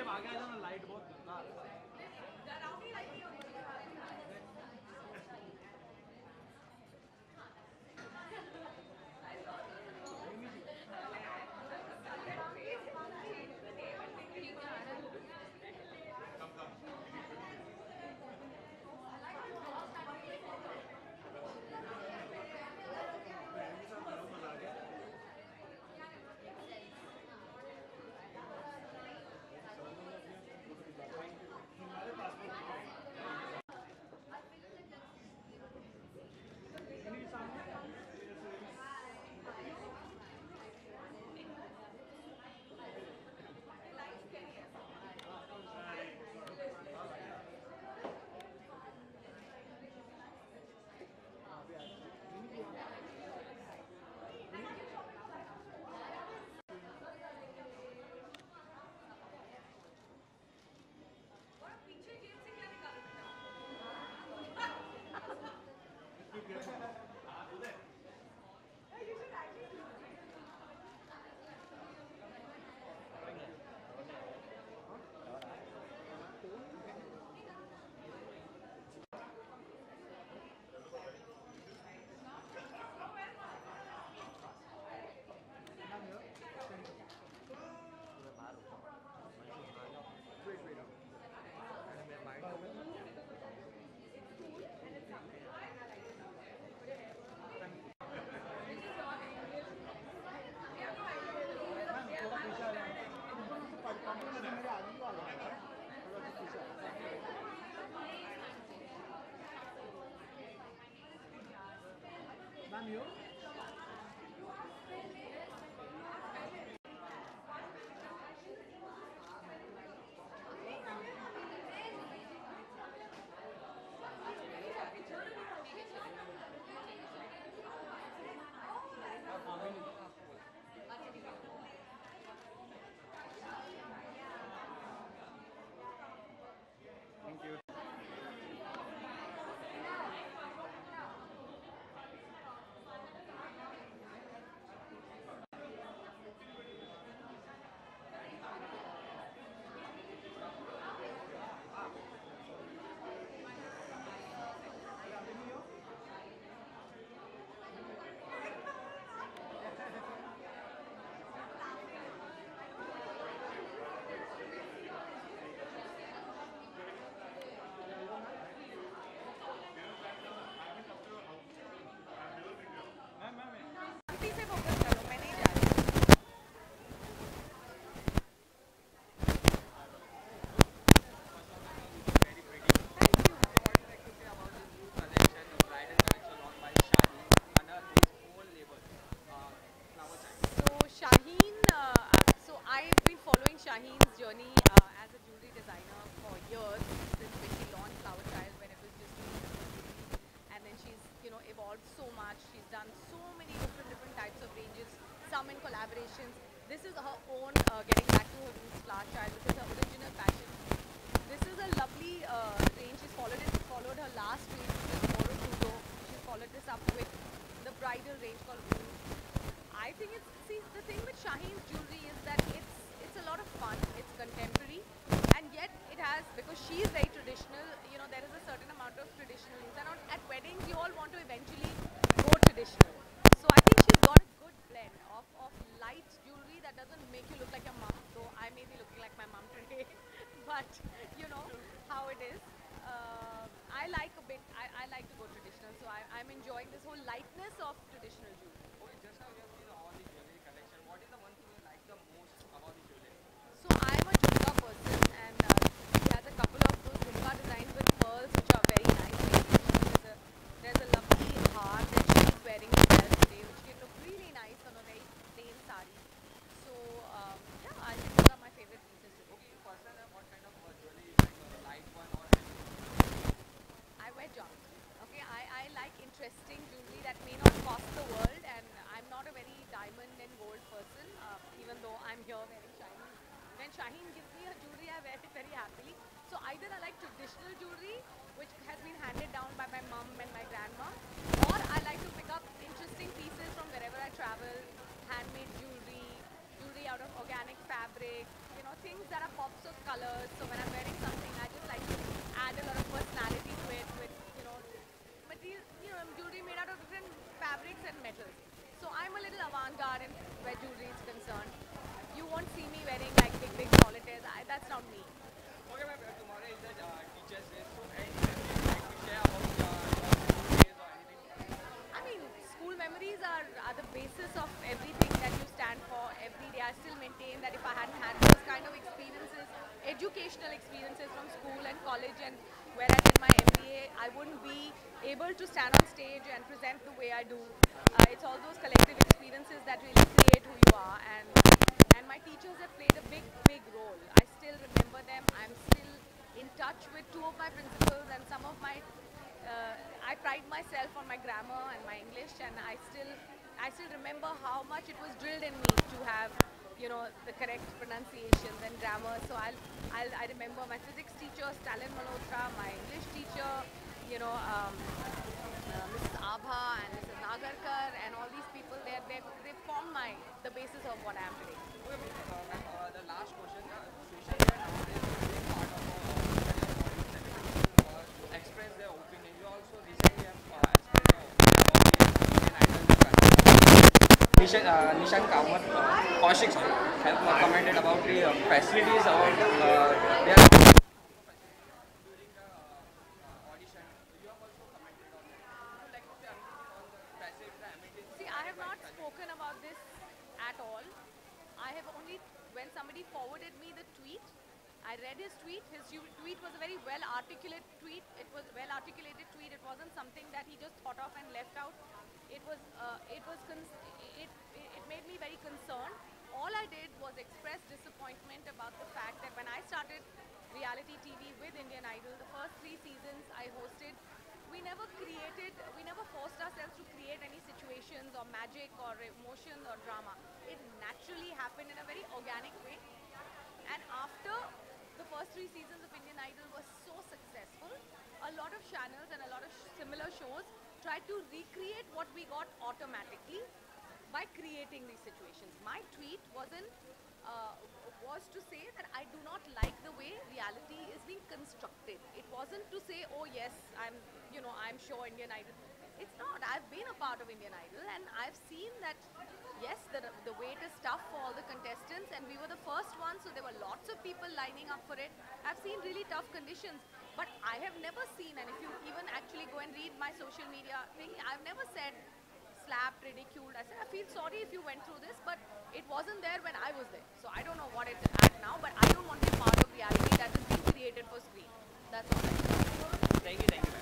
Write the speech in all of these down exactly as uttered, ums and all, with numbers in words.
आगे आ जाना, लाइट बहुत ma'am you thank you. Ma'am ma'am किसी से फोकस करो, मैं नहीं जा रही। So Shaheen, uh, so I've been following Shaheen's journey uh, as a jewelry designer for years since when she launched Flower Child when it was just and then she's you know evolved so much. She's done so many different different types of ranges, some in collaborations. This is her own uh, getting back to her roots, Flower Child. This is her original passion. This is a lovely uh, range. She's followed it, followed her last range, which is Oro Tudo. She followed this up with the bridal range called Uru. I think it's see the thing with Shaheen's jewelry is that it's it's a lot of fun. It's contemporary, and yet it has because she is very traditional. You know there is a certain amount of traditional use, and on, at weddings you all want to eventually go traditional. So I think she's got a good blend of of light jewelry that doesn't make you look like your mom. Though I may be looking like my mom today, but you know how it is. Uh, I like a bit. I, I like to go traditional, so I, I'm enjoying this whole lightness of traditional jewelry. So I'm a jhumka person and uh, he has a couple of those jhumka designs with pearls which are very nice. There's a, there's a lovely heart that she's wearing as well today which can look really nice on a very plain sari. So um, yeah, I think those are my favorite pieces today. I wear junk. Okay, I, I like interesting jewelry that may not cost the world and I'm not a very diamond and gold person uh, even though I'm here wearing Shaheen. When Shaheen gives me a jewelry, I wear it very happily. So either I like traditional jewelry, which has been handed down by my mum and my grandma, or I like to pick up interesting pieces from wherever I travel, handmade jewelry, jewelry out of organic fabric, you know, things that are pops of colors. So when I'm wearing something, I just like to add a lot of personality to it with, you know, material, you know, jewelry made out of different fabrics and metals. So I'm a little avant-garde in where jewelry is concerned. You won't see me wearing like big, big solitaires. I, that's not me. Okay, ma'am. Tomorrow is the uh, Teachers' Day. So any memories you'd like to share about uh, your school days or anything? I mean, school memories are, are the basis of everything that you stand for every day. I still maintain that if I hadn't had those kind of experiences, educational experiences from school and college and where I did my M B A, I wouldn't be able to stand on stage and present the way I do. Uh, it's all those collective experiences that really create who you are, and and my teachers have played a big, big role. I still remember them. I'm still in touch with two of my principals and some of my Uh, I pride myself on my grammar and my English, and I still, I still remember how much it was drilled in me to have, you know, the correct pronunciations and grammar. So I'll, I'll I remember my physics teacher, Stalin Malhotra, my English teacher, you know, um, uh, Missus Abha and Missus Nagarkar, and all these people. They, they, they formed my the basis of what I am today. Okay, uh, ma'am, uh, the last question. Uh, social media nowadays is a big part of our uh, express their opinion. You also recently have uh, expressed your opinion about the Indian Idol. Nishan, uh, Nishan Kawat, uh, Kaushik, sorry, have uh, commented about the uh, facilities about uh, their during the uh, audition. You have also commented on that. Would you like to say anything on the facilities, the amenities? See, I have not spoken about this at all. I have only, when somebody forwarded me the tweet, I read his tweet. His tu- tweet was a very well articulated tweet. It was a well articulated tweet. It wasn't something that he just thought of and left out. It was, uh, it was, cons- it, it, it made me very concerned. All I did was express disappointment about the fact that when I started reality T V with Indian Idol, the first three seasons I hosted, we never created, we never forced ourselves to create any situations or magic or emotion or drama. It naturally happened in a very organic way. And after the first three seasons of Indian Idol were so successful, a lot of channels and a lot of sh- similar shows tried to recreate what we got automatically by creating these situations. My tweet wasn't uh, was to say that I do not like the way reality is being constructed. It wasn't to say, oh yes, I'm, you know, I'm sure Indian Idol. It's not. I've been a part of Indian Idol, and I've seen that, yes, the, the wait is tough for all the contestants, and we were the first ones, so there were lots of people lining up for it. I've seen really tough conditions, but I have never seen, and if you even actually go and read my social media thing, I've never said slapped, ridiculed. I said, I feel sorry if you went through this, but it wasn't there when I was there. So I don't know what it's at now, but I don't want to be part of reality that is being created for screen. That's all I say. Thank you, thank you, ma'am.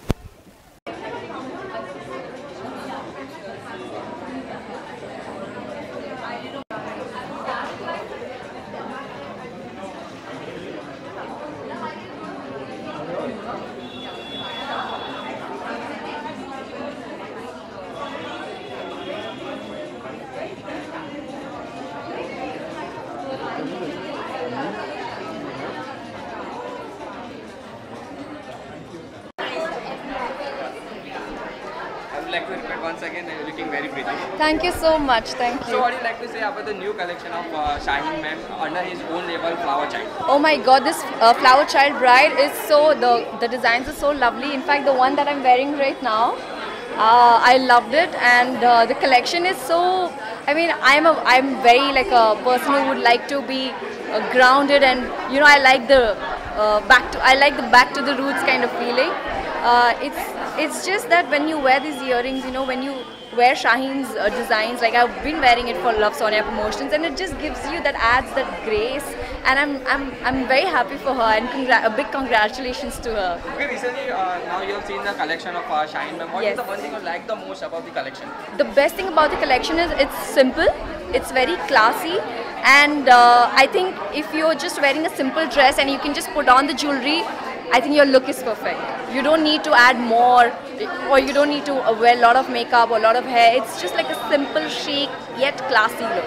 I would like to repeat once again that you're looking very pretty. Thank you so much. Thank So you. what do you like to say about the new collection of uh, Shaheen ma'am under his own label Flower Child? Oh my God, this uh, Flower Child bride is so, the the designs are so lovely. In fact, the one that I'm wearing right now, uh, I loved it, and uh, the collection is so. I mean, I'm a I'm very like a person who would like to be uh, grounded, and you know, I like the uh, back to I like the back to the roots kind of feeling. Uh, it's it's just that when you wear these earrings, you know, when you wear Shaheen's uh, designs, like I've been wearing it for Love Sonia promotions, and it just gives you that adds that grace, and I'm I'm I'm very happy for her, and congra- a big congratulations to her. Okay, recently uh, now you have seen the collection of uh, Shaheen ma'am. What Yes. is the one thing you like the most about the collection? The best thing about the collection is it's simple, it's very classy, and uh, I think if you're just wearing a simple dress and you can just put on the jewelry, I think your look is perfect. You don't need to add more, or you don't need to uh, wear a lot of makeup or a lot of hair. It's just like a simple, chic yet classy look.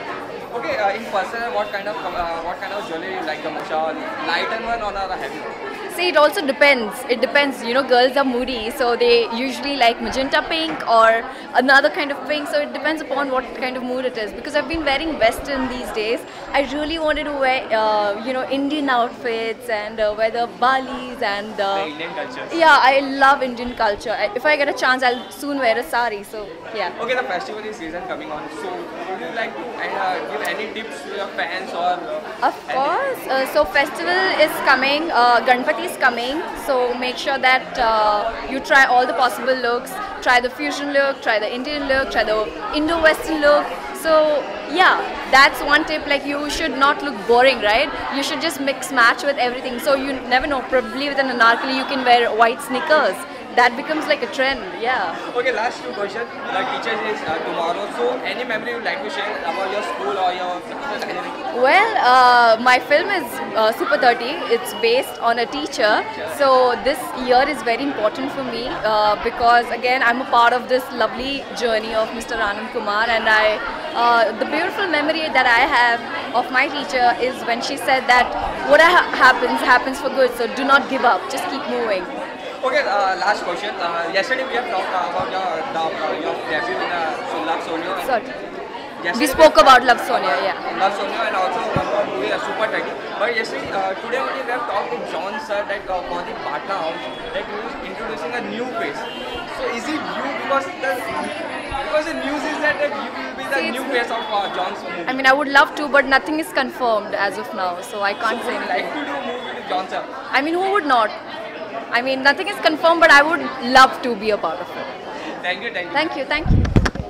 Okay, uh, in person, what kind of uh, what kind of jewelry you like the most? Uh, lighter one or the heavy one? See, it also depends. It depends. You know, girls are moody, so they usually like magenta pink or another kind of pink. So it depends upon what kind of mood it is. Because I've been wearing Western these days. I really wanted to wear, uh, you know, Indian outfits and uh, wear the Balis and The uh, Indian culture. yeah, I love Indian culture. I- If I get a chance, I'll soon wear a sari. So yeah. Okay, the festival is season coming on. So, would you like to uh, give any tips to your fans or? Uh, Of course. Uh, so festival is coming. Uh, Ganpati is coming. So make sure that uh, you try all the possible looks. Try the fusion look. Try the Indian look. Try the Indo-Western look. So yeah, that's one tip. Like you should not look boring, right? You should just mix match with everything. So you never know. Probably with an anarkali, you can wear white sneakers. That becomes like a trend. Yeah. Okay, last two questions. The teacher is uh, tomorrow. So, any memory you'd like to share about your school or your anything? Well, uh, my film is uh, Super thirty. It's based on a teacher. So this year is very important for me uh, because again I'm a part of this lovely journey of Mister Anand Kumar, and I uh, the beautiful memory that I have of my teacher is when she said that whatever ha happens happens for good. So do not give up. Just keep moving. Okay, uh, last question. Uh, yesterday we have talked uh, about your the, uh, your debut in uh, so Love Sonio. So Yesterday we spoke about Love Sonia. Yeah. Love Sonio and also about movie uh, Super thirty. But yesterday, uh, today only we have talked with John sir that uh, for the partner house that he is introducing a new face. So is it you because the because the news is that, that you will be the See, new it's- face of uh, John's movie. I mean, I would love to, but nothing is confirmed as of now, so I can't so say would you like anything. to do a movie with John sir? I mean, who would not? I mean, nothing is confirmed, but I would love to be a part of it. Thank you, thank you. Thank you, thank you.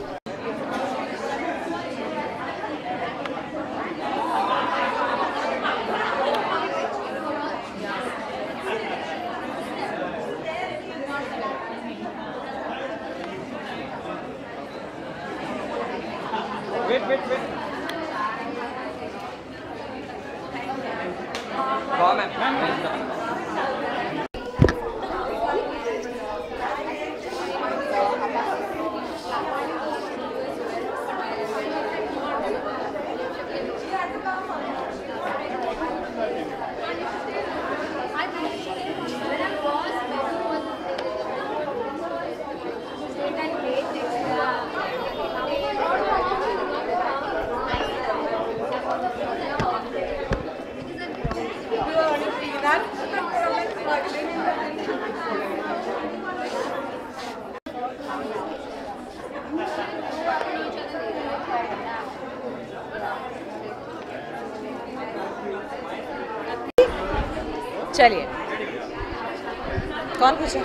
Wait, wait, wait. Go on, ma'am. चलिए कौन पूछे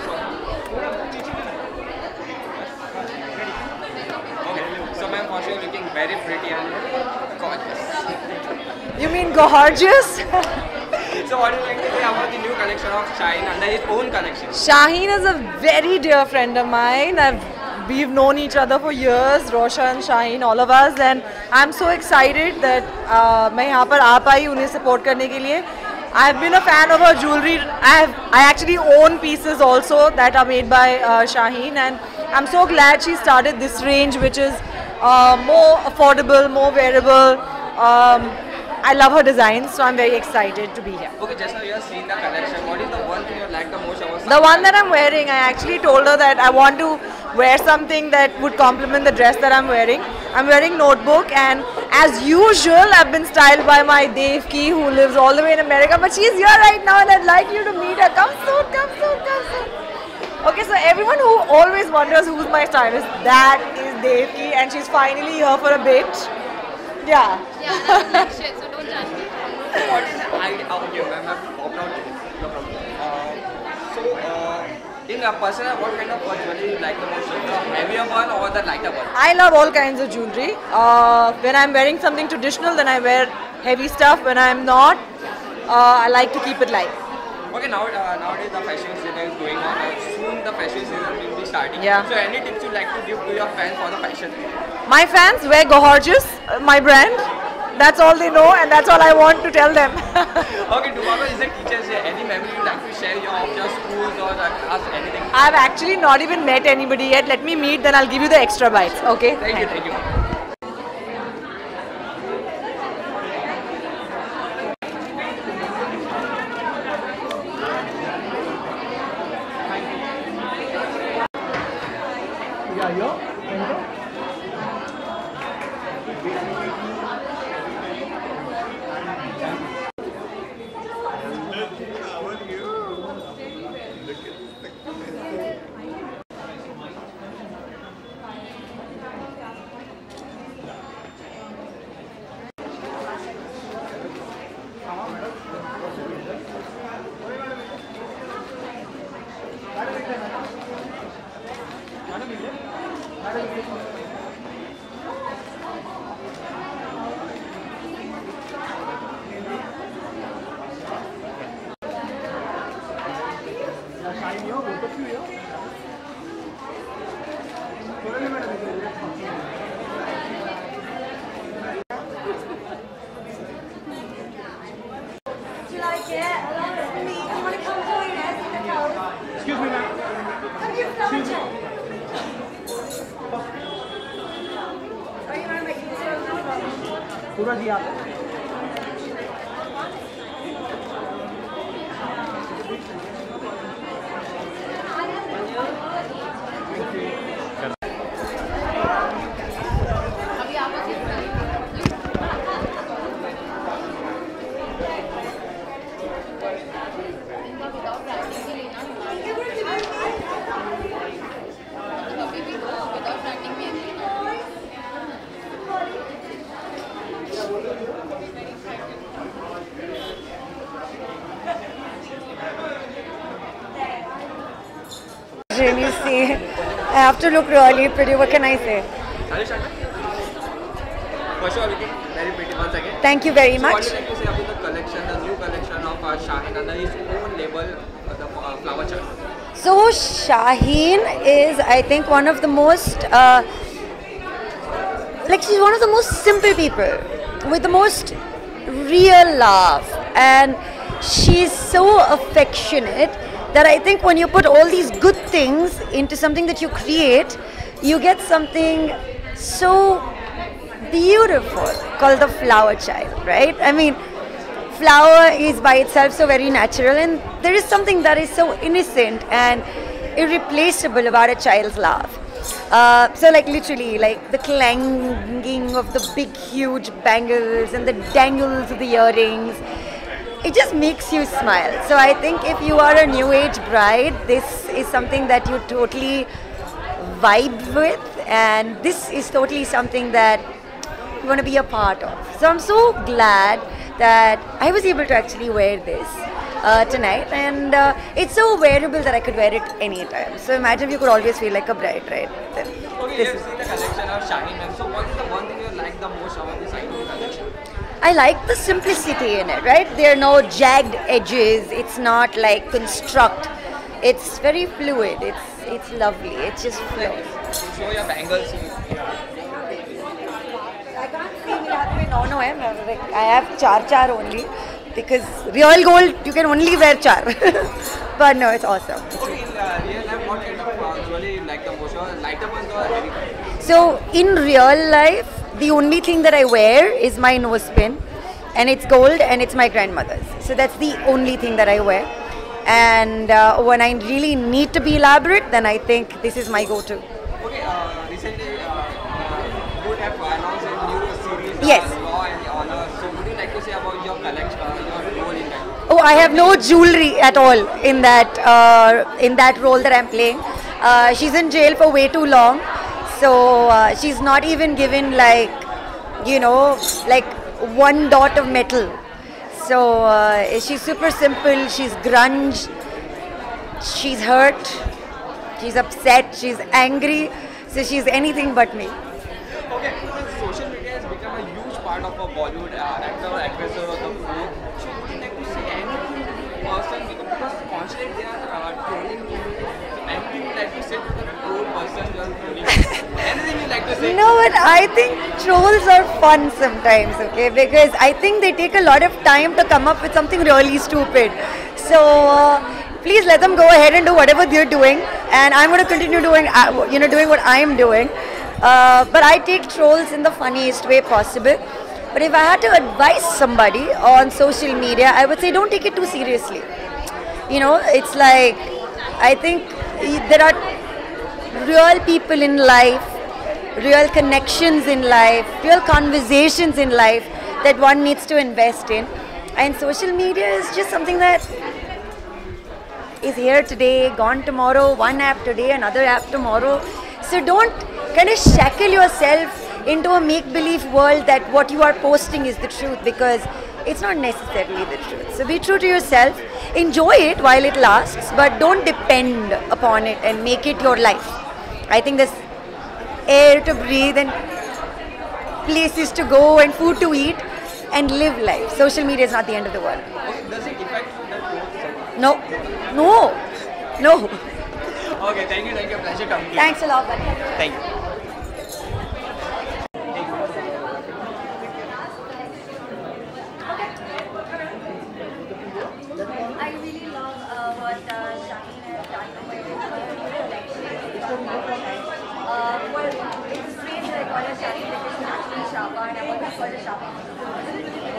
Okay. So, ma'am, for sure looking very pretty and gorgeous. You mean gorgeous? So, what do you like to say about the new collection of Shine under his own collection? Shaheen is a very dear friend of mine. I've, we've known each other for years, Roshan, Shaheen, all of us, and I'm so excited that uh, मैं यहाँ पर आ पाई उन्हें support करने के लिए. I've been a fan of her jewelry. I have, I actually own pieces also that are made by uh, Shaheen, and I'm so glad she started this range, which is uh, more affordable, more wearable. Um, I love her designs, so I'm very excited to be here. Okay, just now you have seen the collection. What is the one thing you like the most about The one that I'm wearing, I actually told her that I want to wear something that would complement the dress that I'm wearing. I'm wearing Notebook, and as usual, I've been styled by my Devki, who lives all the way in America, but she's here right now and I'd like you to meet her. Come soon, come soon, come soon. Okay, so everyone who always wonders who's my stylist, that is Devki, and she's finally here for a bit. Yeah. Yeah, that's like shit, so don't judge me. What is the idea? Oh, okay, ma'am, I've popped out. No problem. Uh, so, uh, in a person, what kind of jewelry you like the most? The heavier one or the lighter one? I love all kinds of jewelry. Uh, when I'm wearing something traditional, then I wear heavy stuff. When I'm not, uh, I like to keep it light. Okay, now uh, nowadays the fashion season is going on. Uh, soon the fashion season will be starting. Yeah. So, any tips you'd like to give to your fans for the fashion? My fans wear Gorgeous, uh, my brand. That's all they know, and that's all I want to tell them. Okay, tomorrow is the Teachers Day. Any memory you'd like to share your, of your schools or the class, anything? I've actually not even met anybody yet. Let me meet, then I'll give you the extra bites. Okay? Thank you, thank you. Excuse me, ma'am. Excuse me. पूरा जी आप Really see, I have to look really pretty. What can I say? Hello, Shanta. For sure, looking very pretty once again. Thank you very So much. what do you like to say about the collection, the new collection of uh, Shaheen under his own label, uh, the uh, Flower Child? So Shaheen is, I think, one of the most, uh, like she's one of the most simple people with the most real love, and she's so affectionate that I think when you put all these good things into something that you create, you get something so beautiful called the Flower Child, right? I mean, flower is by itself so very natural, and there is something that is so innocent and irreplaceable about a child's laugh. Uh, so like literally, like the clanging of the big huge bangles and the dangles of the earrings, it just makes you smile. So I think if you are a new age bride, this is something that you totally vibe with, and this is totally something that you want to be a part of. So I'm so glad that I was able to actually wear this uh, tonight, and uh, it's so wearable that I could wear it anytime. So imagine you could always feel like a bride, right? Then Okay, this you have is- seen the collection of Shaheen, ma'am. So what's the one thing you like the most about this item collection? I like the simplicity in it, right? There are no jagged edges. It's not like construct. It's very fluid. It's it's lovely. It just flows. So show your bangles. I can't see. मेरे हाथ में नौ नौ है. मैं- like, I have char char only because real gold you can only wear char. But no, it's awesome. Okay, in uh, real life, what kind of uh, jewelry you like the most? Your lighter ones or heavy ones? So in real life, the only thing that I wear is my nose pin, and it's gold, and it's my grandmother's. So that's the only thing that I wear. And uh, when I really need to be elaborate, then I think this is my go-to. Okay, uh, recently uh, uh, Good have announced a new series, uh, Yes. Law and Honor. So would you like to say about your collection, uh, your role in that? Oh, I have no jewelry at all in that uh, in that role that I'm playing. Uh, she's in jail for way too long, so uh, she's not even given like, you know, like one dot of metal. So uh, she's super simple. She's grunge. She's hurt. She's upset. She's angry. So she's anything but me. Okay, because social media has become a huge part of a Bollywood uh, actor or actress or the group. So would you like to say any person, because because constantly they are uh, trolling you. So anything you like to say to the troll person you are trolling? Anything you like to say? No, but I think trolls are fun sometimes, okay? Because I think they take a lot of time to come up with something really stupid. So uh, please let them go ahead and do whatever they're doing, and I'm going to continue doing, uh, you know, doing what I'm doing. Uh, but I take trolls in the funniest way possible. But if I had to advise somebody on social media, I would say don't take it too seriously. You know, it's like, I think there are real people in life, real connections in life, real conversations in life that one needs to invest in. And social media is just something that is here today, gone tomorrow, one app today, another app tomorrow. So don't kind of shackle yourself into a make-believe world that what you are posting is the truth, because it's not necessarily the truth. So be true to yourself, enjoy it while it lasts, but don't depend upon it and make it your life. I think this air to breathe and places to go and food to eat and live life. Social media is not the end of the world. Okay, does it affect the growth? No, no, no. Okay, thank you, thank you. Pleasure talking to you. Thanks a lot, buddy. Thank you. I really love uh, what uh, Shaheen has done with uh, well, it's strange that I call her Shaheen because she's actually Shaba and I always call her Shaba.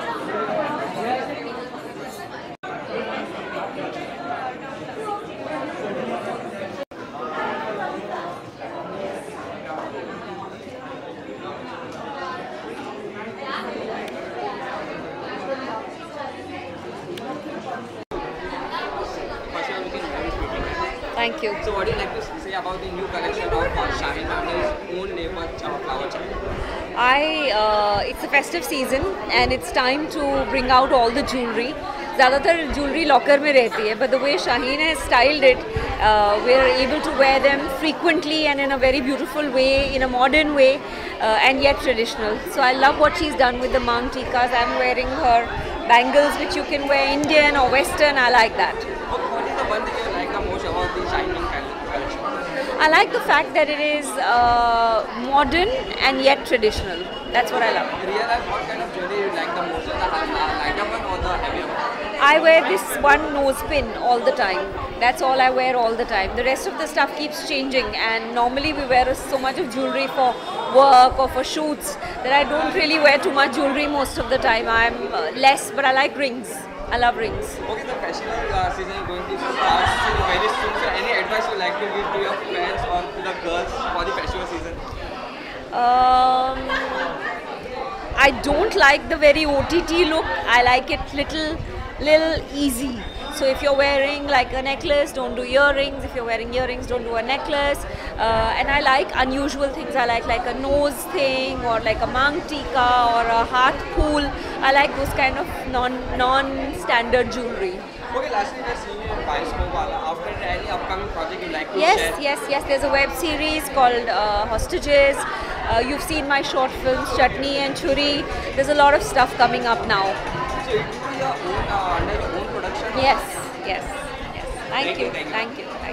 First, you are looking very pretty. Thank you. So, what do you like to say about the new collection of uh, Shaheen Mandel's own label, uh, Flower Child? I, uh, it's a festive season and it's time to bring out all the jewelry. ज़्यादातर jewelry locker में रहती है, but the way Shaheen has styled it, uh, we are able to wear them frequently and in a very beautiful way, in a modern way, uh, and yet traditional. So I love what she's done with the Mang Tikas. I'm wearing her bangles, which you can wear Indian or Western. I like that. Okay, what is the one thing you like the most about the Shaheen collection? I like the fact that it is uh, modern and yet traditional. That's what I love. In real life, what kind of jewelry you like the most? The lighter one or the heavier one? I wear this one nose pin all the time. That's all I wear all the time. The rest of the stuff keeps changing, and normally we wear so much of jewelry for work or for shoots that I don't really wear too much jewelry most of the time. I'm uh, less, but I like rings. I love rings. Okay, the festival uh, season is going to start soon, very soon. So, any advice you like to give to your fans or to the girls for the festival season? Um, I don't like the very O T T look. I like it little, little easy. So if you're wearing like a necklace, don't do earrings. If you're wearing earrings, don't do a necklace. Uh, and I like unusual things. I like like a nose thing or like a Mang Tika or a heart pool. I like those kind of non non-standard jewelry. Okay, lastly, we're seeing you in Bioscope. After any upcoming project you like to Yes, share? yes, yes. There's a web series called uh, Hostages. Uh, you've seen my short films, Chutney and Churi. There's a lot of stuff coming up now. So it will be your own, uh, under your own production? Yes, yes, yes. Thank, Thank you, you, thank you. thank you, thank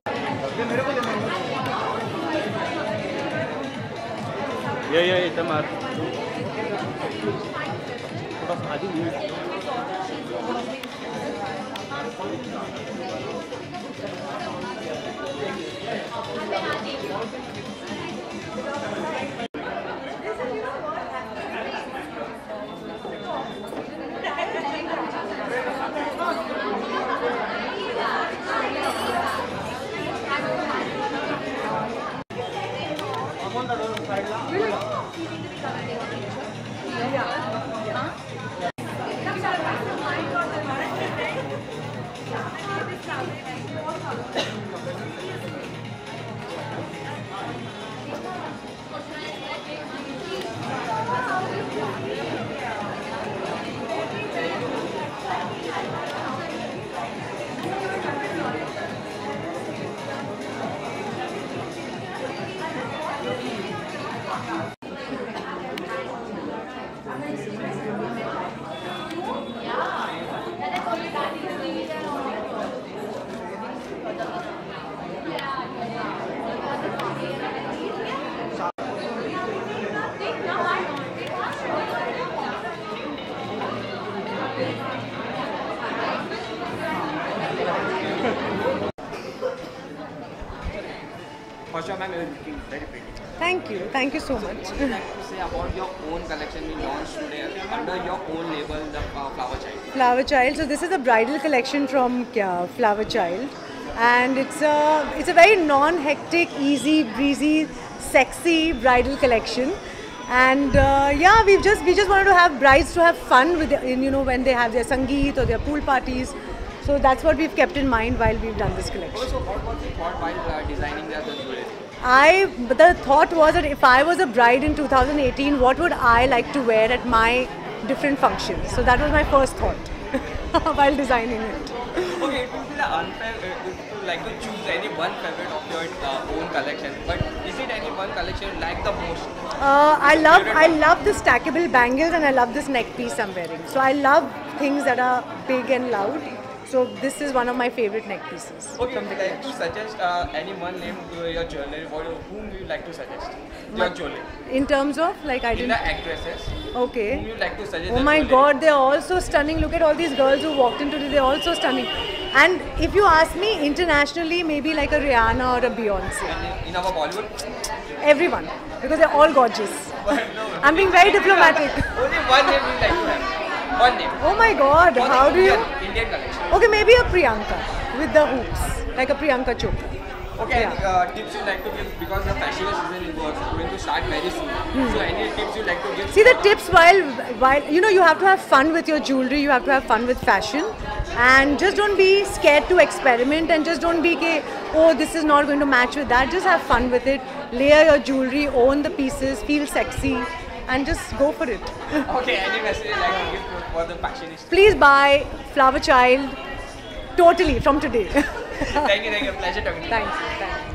you. Yeah, yeah, it's a mark. For sure, ma'am, you're looking very pretty. Thank you. Thank you so much. What would you like to say about your own collection you launched today under your own label, the uh, Flower Child? Flower Child. So this is a bridal collection from uh, Flower Child, and it's a it's a very non-hectic, easy, breezy, sexy bridal collection. And uh, yeah, we've just we just wanted to have brides to have fun with the, you know when they have their sangeet or their pool parties. So that's what we've kept in mind while we've done this collection. Also, what was the thought while uh, designing the jewelry? I the thought was that if I was a bride in two thousand eighteen, what would I like to wear at my different functions? So that was my first thought while designing it. Okay, it will be the unfair uh, if you like to choose any one favorite of your uh, own collection, but is it any one collection you like the most? Uh, I love I love the stackable bangles and I love this neck piece I'm wearing. So I love things that are big and loud. So this is one of my favorite neck pieces Okay, from would the you like to collection. suggest uh, any one name to your jewelry, or whom you like to suggest? Your jewelry. In terms of like I In didn't. the actresses, whom Okay. you like to suggest? Oh the my jewelry? God, they're all so stunning. Look at all these girls who walked in today. They're all so stunning. And if you ask me, internationally, maybe like a Rihanna or a Beyonce. And in our Bollywood? Everyone, because they're all gorgeous. I'm being very diplomatic. Only one name you like to have. One name. Oh my God, For the how do you? Indian, Indian collection. Okay, maybe a Priyanka with the hoops, like a Priyanka Chopra. Okay, Yeah. any uh, tips you like to give, because the festival season is going to start very soon. So any tips you like to give? See the tips while while you know you have to have fun with your jewelry, you have to have fun with fashion, and just don't be scared to experiment and just don't be ke, oh this is not going to match with that. Just have fun with it. Layer your jewelry, own the pieces, feel sexy, and just go for it. Okay, any message you like to give for the fashionista? Please buy Flower Child totally from today. Thank you, thank you. Pleasure talking to you. Thanks. Thanks.